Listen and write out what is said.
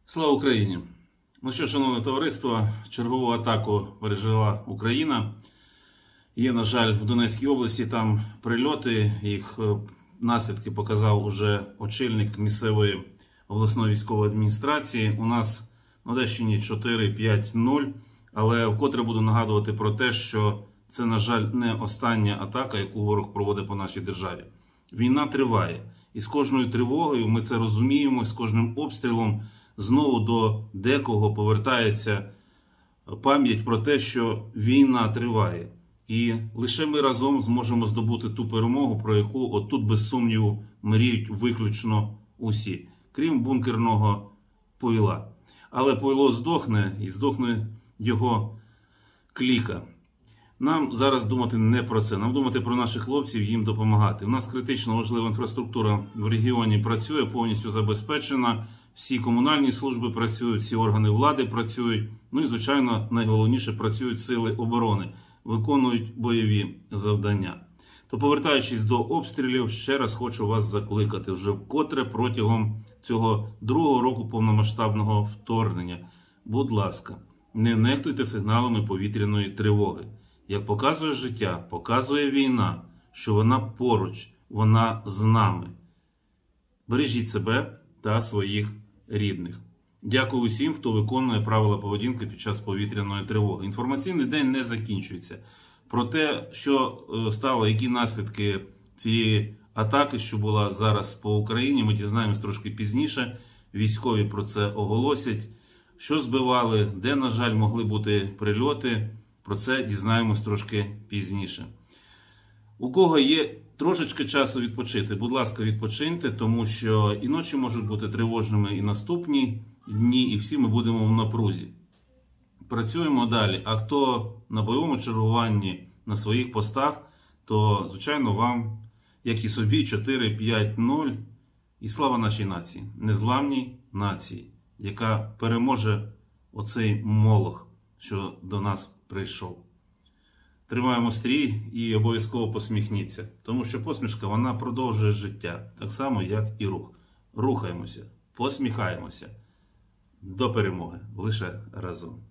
Слава Україні! Ну що, шановне товариство, чергову атаку пережила Україна. Є, на жаль, в Донецькій області там прильоти, їх наслідки показав уже очільник місцевої обласної військової адміністрації. У нас на Одещині 4-5-0, але вкотре буду нагадувати про те, що це, на жаль, не остання атака, яку ворог проводить по нашій державі. Війна триває. І з кожною тривогою, ми це розуміємо, з кожним обстрілом знову до декого повертається пам'ять про те, що війна триває. І лише ми разом зможемо здобути ту перемогу, про яку отут, без сумніву, мріють виключно усі, крім бункерного Пойла. Але Пойло здохне, і здохне його кліка. Нам зараз думати не про це. Нам думати про наших хлопців, їм допомагати. У нас критично важлива інфраструктура в регіоні працює, повністю забезпечена. Всі комунальні служби працюють, всі органи влади працюють. Ну і, звичайно, найголовніше, працюють сили оборони, виконують бойові завдання. То, повертаючись до обстрілів, ще раз хочу вас закликати вже вкотре протягом цього другого року повномасштабного вторгнення. Будь ласка, не нехтуйте сигналами повітряної тривоги. Як показує життя, показує війна, що вона поруч, вона з нами. Бережіть себе та своїх рідних. Дякую усім, хто виконує правила поведінки під час повітряної тривоги. Інформаційний день не закінчується. Про те, що стало, які наслідки цієї атаки, що була зараз по Україні, ми дізнаємось трошки пізніше. Військові про це оголосять. Що збивали, де, на жаль, могли бути прильоти, про це дізнаємось трошки пізніше. У кого є трошечки часу відпочити, будь ласка, відпочиньте, тому що і ночі можуть бути тривожними, і наступні дні, і всі ми будемо в напрузі. Працюємо далі. А хто на бойовому чергуванні, на своїх постах, то, звичайно, вам, як і собі, 4-5-0. І слава нашій нації, незламній нації, яка переможе оцей молох, що до нас прийшов. Тримаємо стрій і обов'язково посміхніться, тому що посмішка, вона продовжує життя, так само, як і рух. Рухаємося, посміхаємося. До перемоги лише разом.